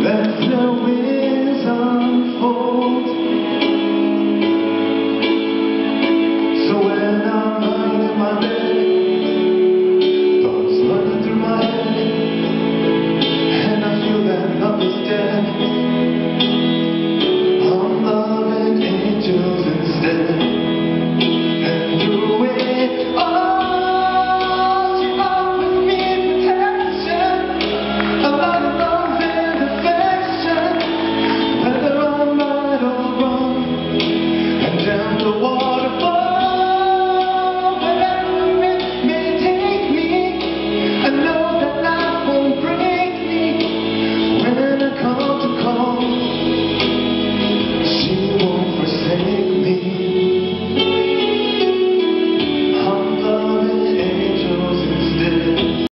let the winds unfold. So when I'm lying in my bed